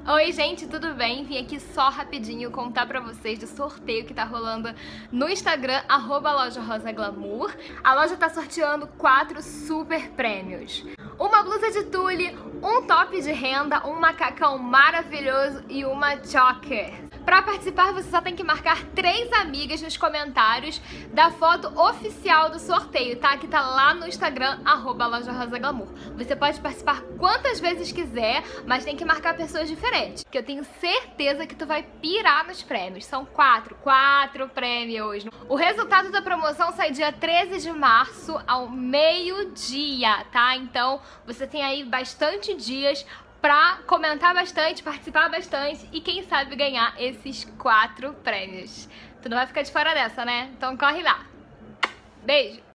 Oi gente, tudo bem? Vim aqui só rapidinho contar pra vocês do sorteio que tá rolando no Instagram, @LojaRosaGlamour. A loja tá sorteando 4 super prêmios. Uma blusa de tule, um top de renda, um macacão maravilhoso e uma choker. Pra participar, você só tem que marcar 3 amigas nos comentários da foto oficial do sorteio, tá? Que tá lá no Instagram, @LojaRosaGlamour. Você pode participar quantas vezes quiser, mas tem que marcar pessoas diferentes, que eu tenho certeza que tu vai pirar nos prêmios. São 4 prêmios. O resultado da promoção sai dia 13 de março ao meio-dia, tá? Então, você tem aí bastante dias pra comentar bastante, participar bastante e quem sabe ganhar esses 4 prêmios. Tu não vai ficar de fora dessa, né? Então corre lá. Beijo!